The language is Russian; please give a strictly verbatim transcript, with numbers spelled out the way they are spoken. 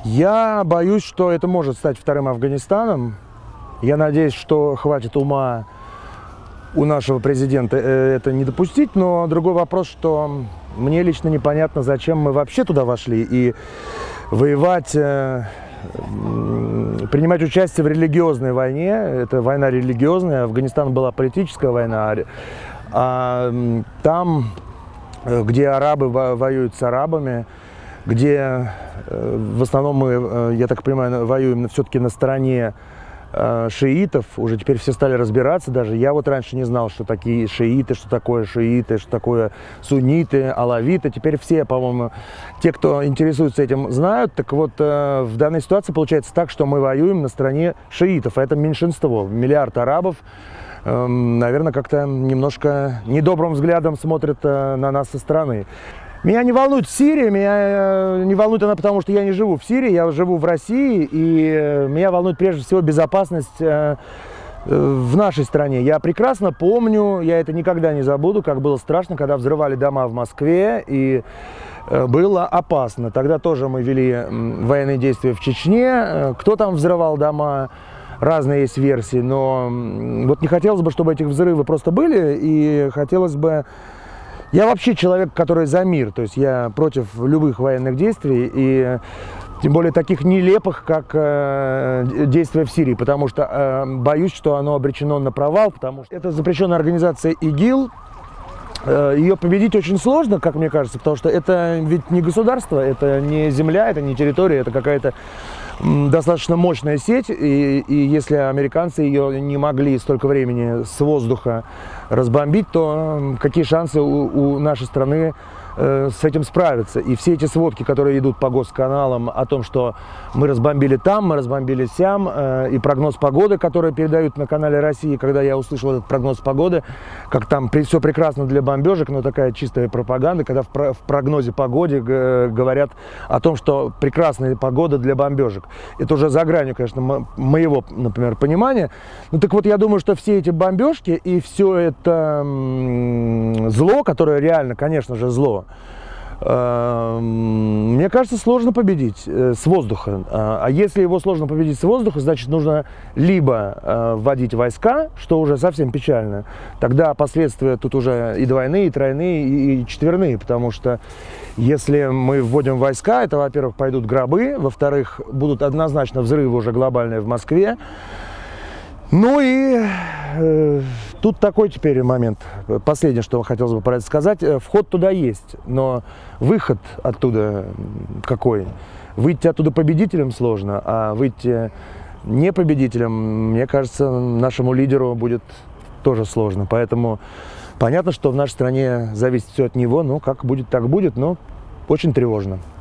Я боюсь, что это может стать вторым Афганистаном. Я надеюсь, что хватит ума у нашего президента это не допустить. Но другой вопрос, что мне лично непонятно, зачем мы вообще туда вошли. И воевать, принимать участие в религиозной войне, это война религиозная, Афганистан была политическая война, а там, где арабы воюют с арабами, где в основном мы, я так понимаю, воюем все-таки на стороне шиитов, уже теперь все стали разбираться, даже я вот раньше не знал, что такие шииты, что такое шииты, что такое сунниты, алавиты, теперь все, по-моему, те, кто интересуется этим, знают. Так вот, в данной ситуации получается так, что мы воюем на стороне шиитов, а это меньшинство, миллиард арабов, наверное, как-то немножко недобрым взглядом смотрят на нас со стороны. Меня не волнует Сирия, меня не волнует она, потому что я не живу в Сирии, я живу в России, и меня волнует прежде всего безопасность в нашей стране. Я прекрасно помню, я это никогда не забуду, как было страшно, когда взрывали дома в Москве, и было опасно. Тогда тоже мы вели военные действия в Чечне, кто там взрывал дома, разные есть версии, но вот не хотелось бы, чтобы этих взрывы просто были, и хотелось бы... Я вообще человек, который за мир, то есть я против любых военных действий, и тем более таких нелепых, как э, действия в Сирии, потому что э, боюсь, что оно обречено на провал, потому что это запрещенная организация ИГИЛ, э, ее победить очень сложно, как мне кажется, потому что это ведь не государство, это не земля, это не территория, это какая-то достаточно мощная сеть, и, и если американцы ее не могли столько времени с воздуха разбомбить, то какие шансы у, у нашей страны э, с этим справиться? И все эти сводки, которые идут по госканалам о том, что мы разбомбили там, мы разбомбили сям, э, и прогноз погоды, который передают на канале России, когда я услышал этот прогноз погоды, как там при, все прекрасно для бомбежек, но такая чистая пропаганда, когда в, про, в прогнозе погоды г, говорят о том, что прекрасная погода для бомбежек. Это уже за гранью, конечно, моего, например, понимания. Ну так вот, я думаю, что все эти бомбежки и все это зло, которое реально, конечно же, зло, мне кажется, сложно победить с воздуха. А если его сложно победить с воздуха, значит, нужно либо вводить войска, что уже совсем печально, тогда последствия тут уже и двойные, и тройные, и четверные, потому что если мы вводим войска, это, во-первых, пойдут гробы, во-вторых, будут однозначно взрывы уже глобальные в Москве. Ну и э, тут такой теперь момент. Последнее, что хотелось бы про это сказать. Вход туда есть, но выход оттуда какой? Выйти оттуда победителем сложно, а выйти не победителем, мне кажется, нашему лидеру будет тоже сложно. Поэтому понятно, что в нашей стране зависит все от него, но как будет, так будет, но очень тревожно.